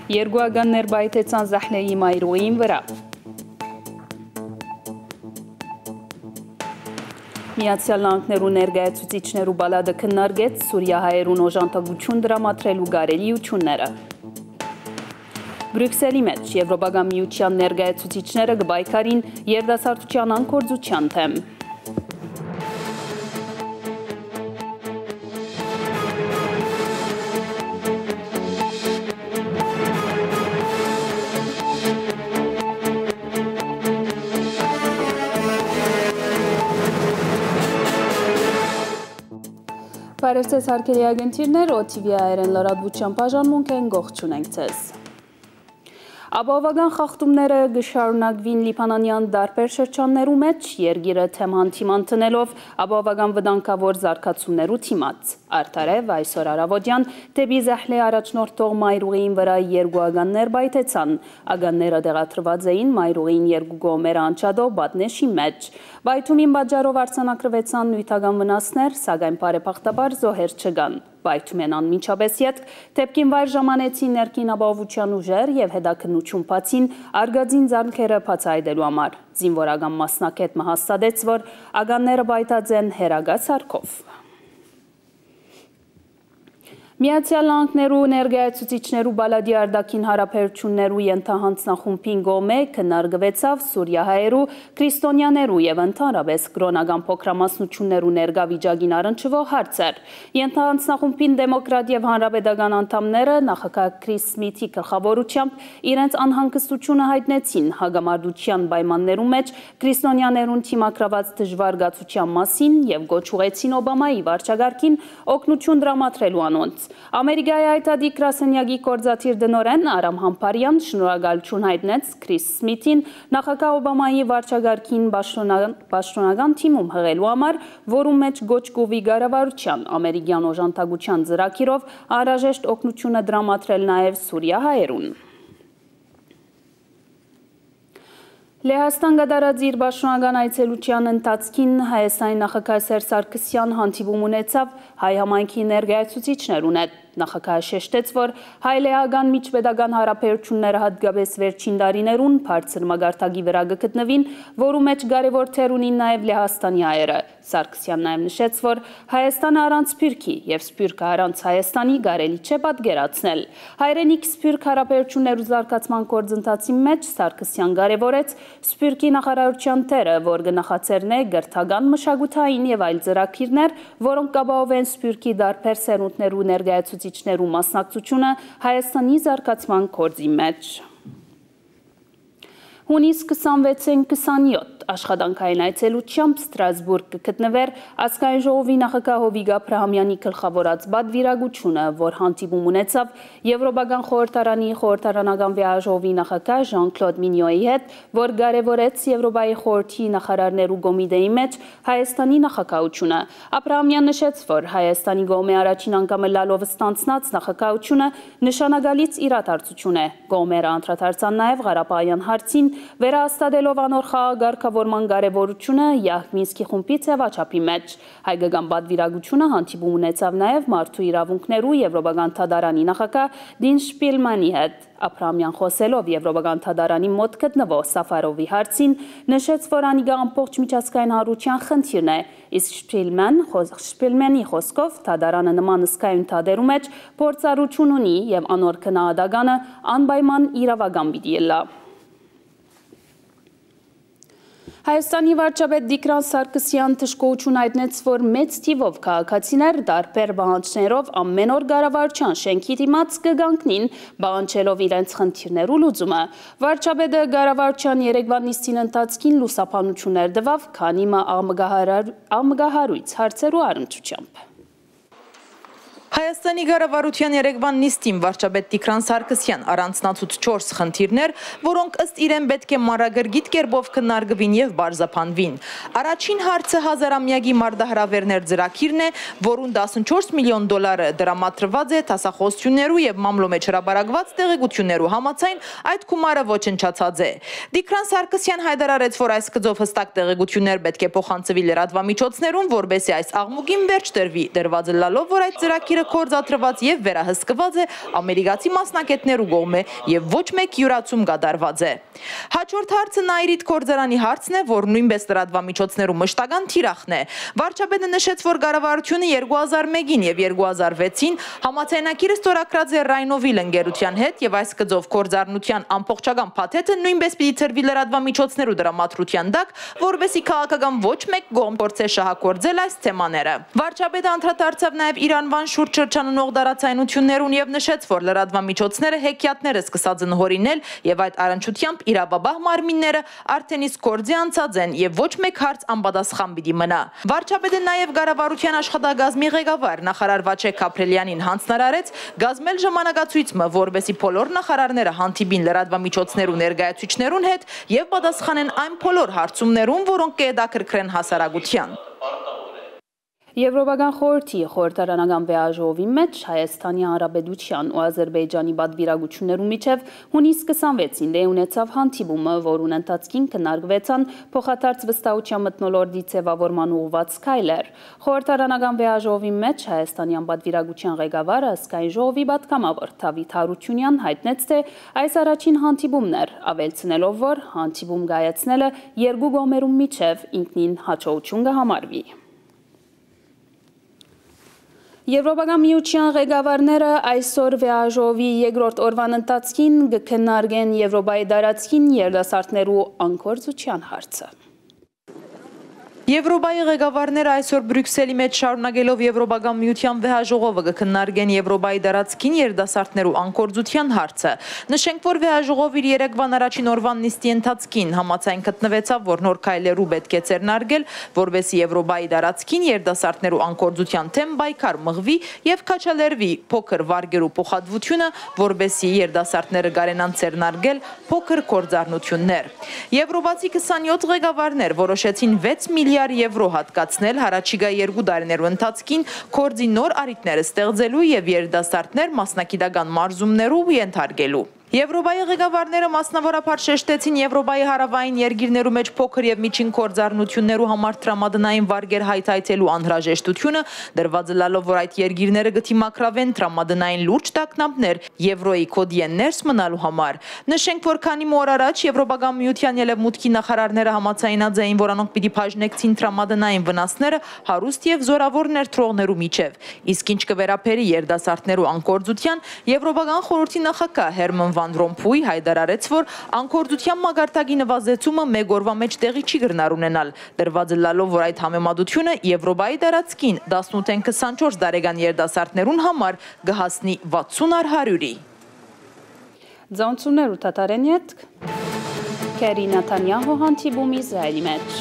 Երկուականներ բայթեցան Զահլեի մայրուին վրա։ Միացյալ Նահանգներու ներկայացուցիչներու բալադը քննարկեց սուրիահայերուն օժանդակություն դրամատրելու կարելիությունները։ Բրյուսելի մեջ Եվրոպական միության ներկայացուցիչները կբայքարին երիտասարդության անկորձության թեմ։ Բարև ձեզ հարգելի ագենտիրներ, OTV այրեն լրատվության բաժանմունք են գողջունենք ձեզ։ Ապահովական խախտումները գշարունակվին Լիբանանյան դարբեր շրջաններու մեջ, երգիրը թեման թիման տնելով ապահովական վտանգավոր զարգացումներու թիմաց։ Արդարև այսօր առավոտյան դեպի Զահլե առաջնորդող մայրուղիին վրա երկուականներ բայթեցան, ականները դեղատրված էին մայրուղիին երկու կողմերը անջատող պատնեշի մեջ։ Բայթումին պատճառով արձանագրվեցան նյութական վնասներ, սակայն բարեբախտաբար զոհեր չկան։ Բայթում են անմիջապես ետք, դեպքին վայր ժամանեցին ներքին ապահովության ուժեր և հետաքննություն բացին արգածին ձեռքերը բացահայտելու համար։ Զինվորական մասնակետը հաստատեց, որ ականները բայթած են հերագած սարքով։ Միացյալ Նահանգներու ներկայացուցիչներու բալադի արտաքին հարաբերություններու ենթահանձնախումբին կողմէ քննարկվեցավ սուրիահայերու, քրիստոնյաներու եւ ընդհանրապես կրոնական փոքրամասնություններու ներկա վիճակին առնչվող հարցեր։ Ենթահանձնախումբին դեմոկրատ եւ հանրապետական անդամները նախագահ Քրիս Սմիթի գլխավորությամբ իրենց անհանգստությունը հայտնեցին հագամարտության պայմաններու մեջ քրիստոնյաներուն թիմակրաված դժվարգացության մասին եւ գոչ ուղեցին Օբամայի վարչագահին օգնություն դրամատրելու անոնց։ Ամերիկայի այտադի գրասենյակի գործադիր դնորեն Արամ Համբարյան շնորհակալություն հայտնեց Քրիս Սմիթին նախագահ Օբամայի վարչագահին պաշտոնական թիմում հղելու համար, որում մեջ գոչ կուվի կառավարության ամերիկյան օժանդակության ծրագիրով անհրաժեշտ օգնությունը դրամատրել նաև սուրիահայերուն։ Լեհաստան կատարած իր պաշտոնական այցելության ընթացքին Հայաստանի նախագահ Սերժ Սարգսյան հանդիպում ունեցավ հայ համայնքի ներկայացուցիչներուն հետ։ Նախագահը շեշտեց, որ հայ-լեհական միջպետական հարաբերությունները հատկապես վերջին տարիներուն բարձր մակարդակի վրա կգտնվին, որու մեջ կարևոր թեր ունին նաև Լեհաստանի հայերը։ Սարգսյանն նաև նշեց, որ Հայաստանը առանց Սփյուռքի եւ Սփյուռքը առանց Հայաստանի կարելի չէ պատկերացնել։ Հայրենիք Սփյուռք հարաբերություններու զարգացման գործընթացի մեջ Սարգսյան կարևորեց Սփյուռքի նախարարության թերը, որ կնախաձեռնե գրթական, մշակութային եւ այլ ծրագիրներ, որոնք կապահովեն Սփյուռքի դարբեր սերունդներու ներկայացուցիչներու մասնակցությունը Հայաստանի զարգացման գործի մեջ։ Հունիս 26-ին 27 աշխատանքային այցելությամբ Ստրասբուրգ կգտնվեր ազգային ժողովի նախագահ Հովիկ Աբրահամյանի գլխավորած պատվիրակությունը, որ հանդիպում ունեցավ Եվրոպական խորհրդարանի խորհրդարանական վեհաժողովի նախագահ Ժան-Կլոդ Մինյոյի հետ, որ կարևորեց Եվրոպայի խորհրդի նախարարներու կոմիտեի մեջ Հայաստանի նախագահությունը։ Աբրահամյանն նշեց, որ Հայաստանի կողմէ առաջին անգամ լալով ստանձնած նախագահությունը նշանակալից իրադարձություն է։ Կողմերը անդրադարձան նաև Ղարաբաղյան հարցին, վերահաստատելով անոր խաղաղակարգավորման կարևորությունը Յահմինսկի խումբի ձևաչափի մեջ։ Հայկական պատվիրակությունը հանդիպում ունեցավ նաև մարդու իրավունքներու Եվրոպական թադարանի նախագահ Դին Շպիլմանի հետ։ Աբրահամյան խոսելով Եվրոպական թադարանի մոտ գտնվող Սաֆարովի հարցին, նշեց, որ անիկա ամբողջ միջազգային հանրության խնդիրն է, իսկ Շպիլմանի խոսքով թադարանը նման ըսկայուն թադերու մեջ փորձառություն ունի եւ անոր քննադատականը անպայման իրավական պիտի ելա։ Հայաստանի վարչապետ Տիգրան Սարգսյան թշկողություն հայտնեց, որ մեծ թիվով քաղաքացիներ դարբեր բանջներով ամեն օր կառավարության շենքի դիմաց կգանքնին, բանջելով իրենց խնդիրներու լուծումը։ Վարչապետը կառավարության երեկվա նիստին ընթացքին լուսաբանություններ տվավ, քանի ամգահարույց հարցերու առնչությամբ։ Հայաստանի կառավարության երեկվան նիստին վարչապետ Տիգրան Սարգսյան առանձնացուց 4 խնդիրներ, որոնք ըստ իրեն պետք է մանրակրկիտ կերպով քննարկվին եւ բարձրապանվին։ Առաջին հարցը հազարամյակի մարտահրավերներ ծրագիրն է, որուն $14 միլիոն դրամատրված է դասախոսություններու եւ մամլո մեջ հրապարակված տեղեկություններու համաձայն այդ գումարը ոչնչացած է։ Տիգրան Սարգսյան հայտարարեց, որ այս գծով հստակ տեղեկություններ պետք է փոխանցվի լրատվամիջոցներուն, որբեսի այս աղմուկին վերջ տրվի, դրված լալով, որ այդ ծրագիրը կորզաթրված եւ վերահսկված է ամերիկացի մասնակետներու կողմէ եւ ոչ մեկ յուրացում կատարված է։ Հաջորդ հարցը Նաիրիդ կորձարանի հարցն է, որ նույնպես լրատվամիջոցներու մշտական թիրախն է։ Վարչապետը նշեց, որ կառավարությունը 2001-ին եւ 2006-ին համաձայնագիրը ստորագրած է Rhino-Will ընկերության հետ եւ այս գծով կորձառնության ամբողջական փաթեթը նույնպես պիտի ծրվի լրատվամիջոցներու դրամատրության տակ, որովհետեւ քաղաքական ոչ մեկ կողմ փորձե շահագործել այս թեմաները։ Վարչապետը անդրադարձավ նաեւ Իրանվան շուրջ շրջանունող դարացայնություններուն եւ նշեց, որ լրատվամիջոցները հեքիաթները սկսած են հորինել եւ այդ առնչությամբ իրավաբահ մարմինները արդեն իսկ կորձի անցած են եւ ոչ մեկ հարց անպատասխան պիտի մնա։ Վարչապետը նաեւ կառավարության աշխատակազմի ղեկավար նախարար Վաչեկ Քապրելյանին հանձնարարեց գազմել ժամանակացույցը, որովհետեւ բոլոր նախարարները հանդիպին լրատվամիջոցներու ներկայացուցիչներուն հետ եւ պատասխանեն այն բոլոր հարցումներուն, որոնք կհետաքրքրեն հասարակության։ Եվրոպական խորհրդի խորհրդարանական վեաժողովի մեջ Հայաստանի Հանրապետության ու Ադրբեջանի պատվիրակություններու միջև հունիս 26-ին դե ունեցավ հանդիպումը, որուն ընթացքին քննարկվեցան փոխադարձ վստահության մթնոլորտի ձևավորման ուղղված քայլեր։ Խորհրդարանական վեաժողովի մեջ Հայաստանյան պատվիրակության ղեկավարը ազգային ժողովի պատգամավոր Դավիթ Հարությունյան հայտնեց, թե այս առաջին հանդիպումն էր, ավելցնելով, որ հանդիպում կայացնելը երկու կողմերու միջև ինքնին հաջողություն կհամարվի։ Եվրոպական միության ղեկավարները այսօր վեաժողովի երկրորդ օրվան ընթացքին կքննարկեն Եվրոպայի տարածքին երիտասարդներու անկորձության հարցը։ Եվրոպայի ղեկավարները այսօր Բրյուսելի մեջ շարունակելով Եվրոպական միության վեաժողովը կքննարկեն Եվրոպայի տարածքին երիտասարդներու անկորձության հարցը։ Նշենք, որ վեաժողովը իր երեկվան առաջին օրվան նիստի ընթացքին համաձայն գտնվեցավ, որ նոր քայլերու պետք է ձեռնարկել, որովհետեւ Եվրոպայի տարածքին երիտասարդներու անկորձության թեմ պայքար մղվի եւ քաչալերվի փոքր վարգերու փոխադրությունը, որովհետեւ երիտասարդները կարենան ձեռնարկել փոքր կորձառնություններ։ Եվրոպացի 27 ղեկավարներ որոշեցին 6 միլիարդ եվրո հատկացնել հարաճիգա 2 տարիներու ընթացքին կորձի նոր առիթներ ստեղծելու եւ երիտասարդներ մասնակիտական մարզումներու ենթարկելու։ Եվրոպայի ղեկավարները մասնավորապես շեշտեցին Եվրոպայի հարավային երկիրներու մեջ փոքր եւ միջին կորձառնություններու համար տրամադրային վարկեր հայթայթելու անհրաժեշտությունը, դրված լալով, որ այդ երկիրները կդիմակրավեն տրամադրային լուրջ տագնապներ Եվրոյի կոդիեն ներս մնալու համար։ Նշենք, որ քանի օր առաջ Եվրոպական միության ելևմուտքի նախարարները համաձայնած էին, որ անոնք պիտի բաժնեկցին տրամադրային վնասները հարուստ եւ զորավոր ներդրողներու միջև։ Իսկ ինչ կվերապերի երիտասարդներու անկորձության, Եվրոպական խորհրդի նախագահ Հերման Վան Ռոմփույ հայտարարեց, որ անկորձության մագարտակի նվազեցումը մեկ օրվա մեջ տեղի չի կրնար ունենալ, դրված լալով, որ այդ համեմատությունը Եվրոպայի տարածքին 18-ին 24 տարեկան երիտասարդներուն համար կհասնի 60 առ 100-ի։ Ձանցուներու Թաթարենի հետ Քերի Նաթանյահու հանդիպում Իսրայելի մեջ։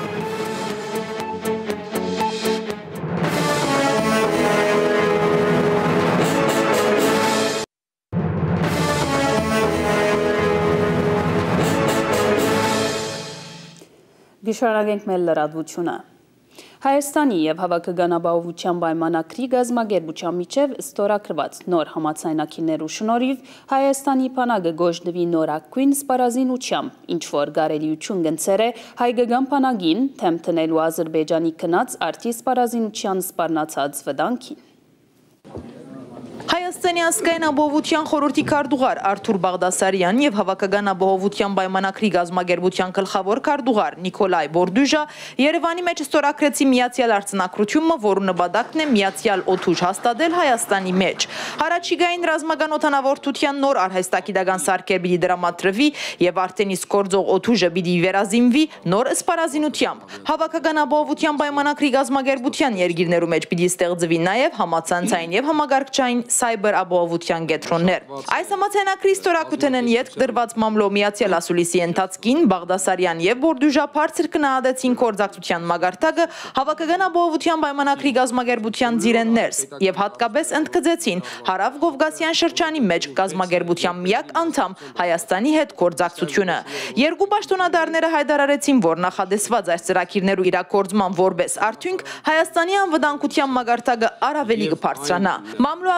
Գիշերագենք մեր լրատվությունը։ Հայաստանի եւ Հավաքական ապահովության պայմանագրի գազագերբության միջև ստորագրված նոր համաձայնագիրներու շնորհիվ Հայաստանի բանակը գոժնվի նորակույն սպառազինությամբ, ինչ որ կարելիություն գնցեր է հայկական բանակին թեմ տնելու Ադրբեջանի քնած արդի սպառազինության սպառնացած վտանգին։ Հայաստանի ազգային ապահովության խորհրդի քարտուղար Արթուր Բաղդասարյան եւ Հավաքական ապահովության պայմանագրի գազագերբության գլխավոր քարտուղար Նիկոլայ Բորդուժա Երևանի մեջ ստորագրեցին միացյալ արձանագրությունը, որը նպատակն է միացյալ օդուժ հաստատել Հայաստանի մեջ։ Հարաճիգային ռազմական օդանավորդության նոր արհեստագիտական սարքեր պիտի դրամատրվի եւ արդեն իսկ գործող օդուժը պիտի վերազինվի նոր սպառազինությամբ։ Հավաքական ապահովության պայմանագրի գազագերբության երկիրներու մեջ պիտի ստեղծվի նաեւ համացանցային եւ համագարկչային սայբեր ապահովության կենտրոններ։ Այս համաձայնագրի ստորագրութենեն ետք դրված մամլո միացյալ ասուլիսի ընթացքին Բաղդասարյան եւ Բորդուժա բարձր կնահատեցին կորձակցության մագարտակը Հավաքական ապահովության պայմանագրի գազագերբության ձիրեններս եւ հատկապես ընդգծեցին Հարավ Կովկասյան շրջանի մեջ գազագերբության միակ անդամ Հայաստանի հետ կորձակցությունը։ Երկու պաշտոնատարները հայտարարեցին, որ նախադեсված այս ծրագիրներու իրագործման որպես արդյունք Հայաստանի անվտանգության մագարտակը առավելի կբարձրանա։ Մամլո ասուլիսի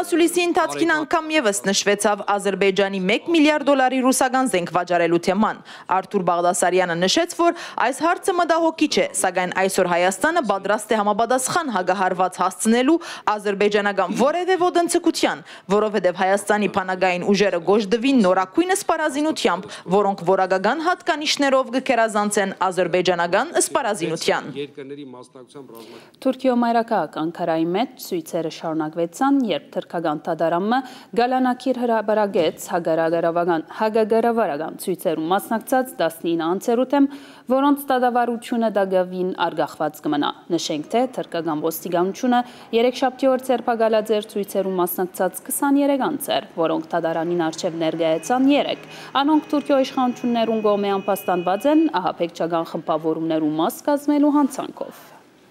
ընթացքին անգամ եւս նշվեցավ Ադրբեջանի $1 միլիարդ ռուսական զենք վաճառելու թեման։ Արթուր Բաղդասարյանը նշեց, որ այս հարցը մտահոգիչ է, սակայն այսօր Հայաստանը պատրաստ է համապատասխան հագահարված հասցնելու ադրբեջանական որևէ ոտնձգության, որովհետև Հայաստանի բանակային ուժերը գոժդվին նորակույն սպառազինությամբ, որոնք որակական հատկանիշներով կգերազանցեն ադրբեջանական սպառազինության։ Թուրքիո մայրաքաղաք Անկարայի մեջ ցույցերը շարունակվեցան, երբ թրքական դատարանը գալանակիր հրաբարագեց հագագարավարական ցույցերում մասնակցած 19 անձերու դեմ, որոնց դատավարությունը դակավին արգախված կմնա։ Նշենք, թե թրքական ոստիկանությունը երեքշաբթի օր ձերբակալած էր ցույցերում մասնակցած 23 անձեր, որոնք դատարանին առջև ներկայացան 3։ Անոնք Թուրքիո իշխանություններուն կողմէ անպաստանված են ահաբեկչական խմբավորումներու մաս կազմելու հանցանքով։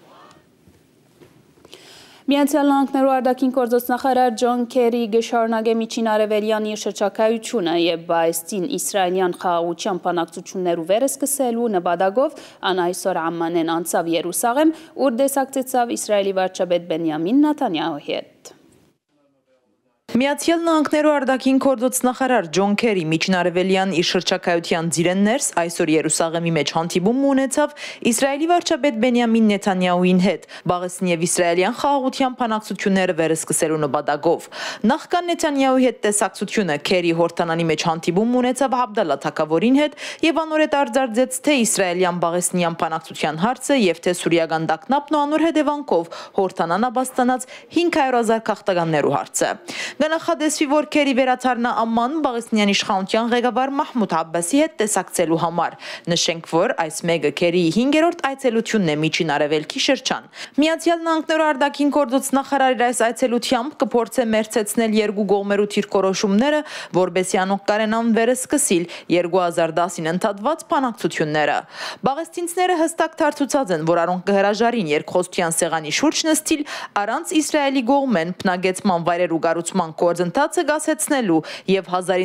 Միացյալ Նահանգներու արտաքին գործոց նախարար Ջոն Քերի գշարունակե միջին արևելյան իր շրջակայությունը եւ բայստին իսրայելյան խաղաղության բանակցություններու վերսկսելու նպատակով ան այսօր Ամմանեն անցավ Երուսաղեմ, ուր դեսակցեցավ Իսրայելի վարչապետ Բենյամին Նեթանյահուի հետ։ Միացյալ Նահանգներու արտաքին գործոց նախարար Ջոն Քերի միջնարևելյան իր շրջակայության ծիրեն ներս այսօր Երուսաղեմի մեջ հանդիպում ունեցավ Իսրայելի վարչապետ Բենյամին Նեթանյահուին հետ, Պաղեստինի եւ իսրայելյան խաղաղության բանակցությունները վերսկսելու նպատակով։ Նախքան Նեթանյահուի հետ տեսակցությունը Քերի հորթանանի մեջ հանդիպում ունեցավ Աբդալլա թագավորին հետ եւ անորետ արձարծեց թե իսրայելյան Պաղեստինյան բանակցության հարցը եւ թե սուրիական տագնապն ու անոր հետևանքով հորթանան աբաստանած 500,000 քաղաքականներու հարցը։ Գնահատեցվի, որ Քերի վերադառնա Ամման Պաղեստինյան իշխանության ղեկավար Մահմուդ Աբբասի հետ տեսակցելու համար։ Նշենք, որ այս մեկը Քերիի 5-րդ այցելությունն է միջին արևելքի շրջան։ Միացյալ Նահանգներու արտաքին գործոց նախարարի այս այցելությամբ կփորձե մերձեցնել երկու կողմերու դիրքորոշումները, որբեսի անոնք կարենան վերսկսիլ 2010-ին ընդհատված բանակցությունները։ Պաղեստինցիները հստակ դարձուցած են, որ անոնք կհրաժարին երկխոսության սեղանի շուրջ նստիլ առանց Իսրայելի կողմեն բնագեցման վայրերու կառուցման գործընթացը գասեցնելու եւ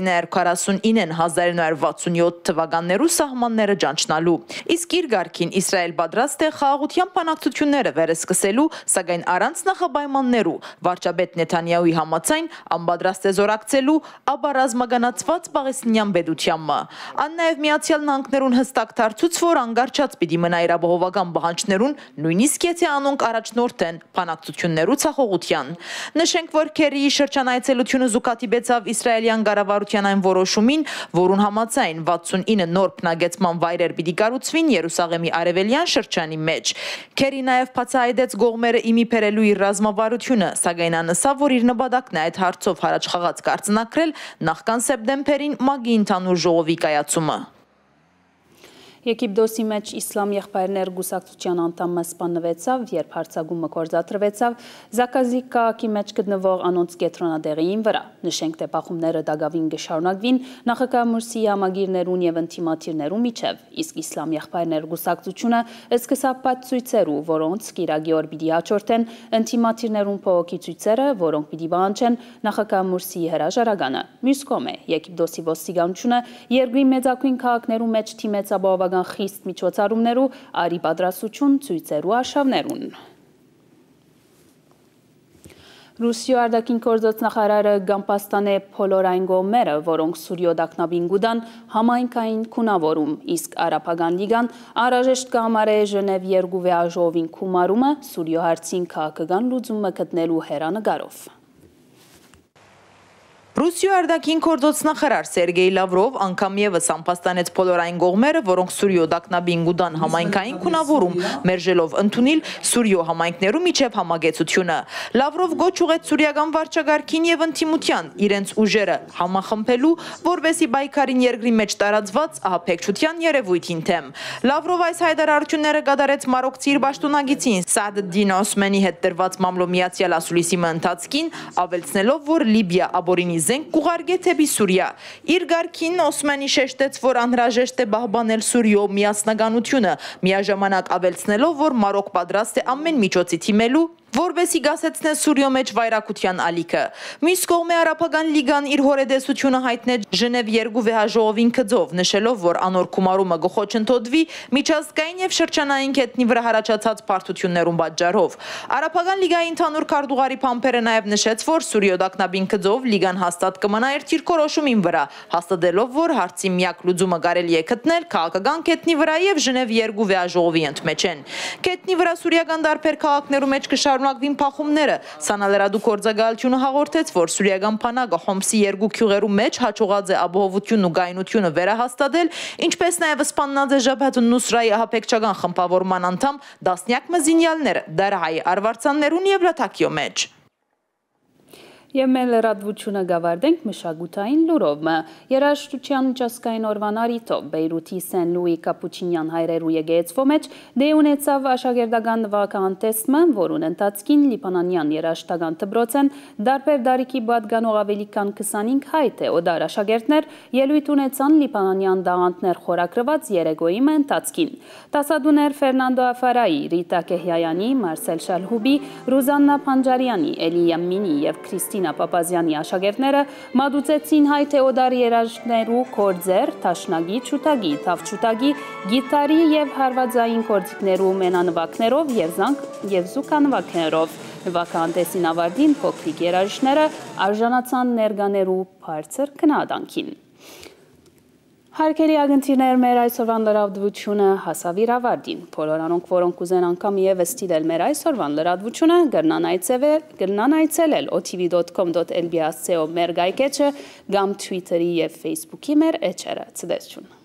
1949-1967 թվականներու սահմանները ճանչնալու։ Իսկ իր ղարքին Իսրայել պատրաստ է խաղաղության բանակցությունները վերսկսելու, սակայն առանց նախապայմաններու։ Վարչապետ Նեթանյահուի համաձայն անպատրաստ է զորակցելու ապա ռազմականացված Պաղեստինյան պետությանը։ Ան նաեւ Միացյալ Նահանգներուն հստակ դարձուց, որ անգարչած պիտի մնա իր ապահովական պահանջներուն, նույնիսկ եթե անոնք առաջնորդեն բանակցություններու ցախողության։ Նշենք, որ Քերիի շրջանայցելությունը զուգադիպեցավ իսրայելյան կառավարության այն որոշումին, որուն համաձայն 69 նոր բնագեցման վայրեր պիտի կառուցվին Երուսաղեմի արևելյան շրջանի մեջ։ Քերի նաև բացահայտեց կողմերը իմի բերելու իր ռազմավարությունը, սակայն անասավ, որ իր նպատակն է այդ հարցով հարաճ խաղաց կարձնակրել նախքան սեպտեմբերին ՄԱԳ-ի ընդհանուր ժողովի կայացումը։ Եգիպտոսի մեջ իսլամ եղբայրներ գուսակցության անդամը սպանվեցավ, երբ հարձակումը գործադրվեցավ Զակազիկ քաղաքի մեջ գտնվող անոնց կենտրոնատեղիին վրա։ Նշենք, թե բախումները դակավին կշարունակվին նախագահ Մուրսիի համագիրներուն եւ ընդդիմադիրներու միջև, իսկ իսլամ եղբայրներ գուսակցությունը սկսավ բաց ցույցերու, որոնց կիրակի օր պիտի հաջորդեն ընդդիմադիրներուն փողոքի ցույցերը, որոնք պիտի պահանջեն նախագահ Մուրսիի հրաժարականը։ Մյուս կողմը Եգիպտոսի ոստիկանությունը երկրի մեծակույն քաղաքներու մեջ թիմեց ապահովական խիստ միջոցառումներու արի պատրաստություն ցույցերու արշավներուն։ Ռուսիո արտաքին գործոց նախարարը գամպաստանե փոլորային գոմերը, որոնք Սուրիո դակնաբին գուդան համայնքային քունավորում, իսկ Արաբական լիգան անհրաժեշտ կհամարե Ժնև 2 վեաժողովին քումարումը Սուրիո հարցին քաղաքական լուծումը գտնելու հեռանկարով։ Ռուսիո արտաքին գործոց նախարար Սերգեյ Լավրով անգամ եւս անպաստանեց բոլորային կողմերը, որոնք Սուրիո դակնաբին գուդան համայնքային քունավորում մերժելով ընդունել Սուրիո համայնքներու միջև համագեցությունը։ Լավրով գոչ ուղեց սուրիական վարչագարքին եւ ընդդիմության իրենց ուժերը համախմբելու, որովհետեւ բայկարին երկրի մեջ տարածված ահաբեկչության երևույթին թեմ։ Լավրով այս հայտարարությունները կատարեց մարոկցի իր պաշտոնագիտին Սադդին Օսմանի հետ տրված մամլո միացյալ ասուլիսի ընթացքին, ավելցնելով, որ Լիբիա աբորինի զենք կուղարկե թեպի Սուրիա։ Իր ղարքին Օսմանի շեշտեց, որ անհրաժեշտ է պահպանել Սուրիո միասնականությունը, միաժամանակ ավելցնելով, որ Մարոկ պատրաստ է ամեն միջոցի թիմելու որբեսի գասեցնե Սուրիո մեջ վայրակության ալիքը։ Մյուս կողմի Արաբական լիգան իր հորեդեսությունը հայտնեց Ժնև 2 վեհաժողովին քծով, նշելով, որ անոր գումարումը գխոչընդոտվի միջազգային եւ շրջանային կետնի վրա հարաճած բարդություններուն պատճառով։ Արաբական լիգայի ընդհանուր քարտուղարի փամփերը նաեւ նշեց, որ Սուրիո դակնաբին քծով լիգան հաստատ կմնա իր թիրքորոշումին վրա, հաստատելով, որ հարցի միակ լուծումը կարելի է գտնել քաղաքական կետնի վրա եւ Ժնև 2 վեհաժողովի ընդմեջեն։ Կետնի վրա սուրիական դարբեր քաղաքներու մեջ կշարունակվին փախումները։ Սանալերադու գործակալությունը հաղորդեց, որ սուրիական բանակը Հոմսի 2 գյուղերու մեջ հաջողած է ապահովությունն ու գայունությունը վերահաստատել, ինչպես նաեւ սպաննած է Ջաբհաթ ալ-Նուսրայի ահաբեկչական խմբավորման անդամ դասնյակ մզինյալներ Դարհայի արվարձաններուն եւ Լաթակիո մեջ։ Եվ մեր լրատվությունը գավարդենք մշակութային լուրով։ Երաժշտության միջազգային օրվան առիթով Բեյրութի Սեն Լուի Կապուչինյան հայրերու եկեղեցվո մեջ դե ունեցավ աշակերտական նվագական տեսմը, որուն ընթացքին լիբանանյան երաժշտական դպրոցեն դարբեր դարիքի պատկանող ավելի քան 25 հայտ է օդար աշակերտներ ելույթ ունեցան լիբանանյան դաղանտներ խորակրված երեկոյի ընթացքին։ Տասադուներ Ֆերնանդո Աֆարայի, Ռիտա Կեհյայանի, Մարսել Շալհուբի, Ռուզաննա Փանջարյանի, Էլիա Մինի եւ Քրիստինա Պապազյանի աշակերտները մատուցեցին հայ թեոդար երաժշտներու կորձեր, թաշնագի, չուտագի, թավչուտագի, գիտարի եւ հարվածային կորձիկներու մենանվակներով եւ զուկանվակներով։ Նվագական տեսին ավարտին փոքրիկ երաժիշտները արժանացան ներկաներու բարձր քննադանքին։ Հարգելի ագնտիրներ, մեր այսօրվան լրատվությունը հասավ իր ավարտին։ Բոլոր անոնք, որոնք կուզեն անգամ եւս ստիլել մեր այսօրվան լրատվությունը, կրնան այցելել otv.com.lb/co մեր գայքեչը կամ Twitter-ի եւ Facebook-ի մեր էջերը։ Ցտեսություն։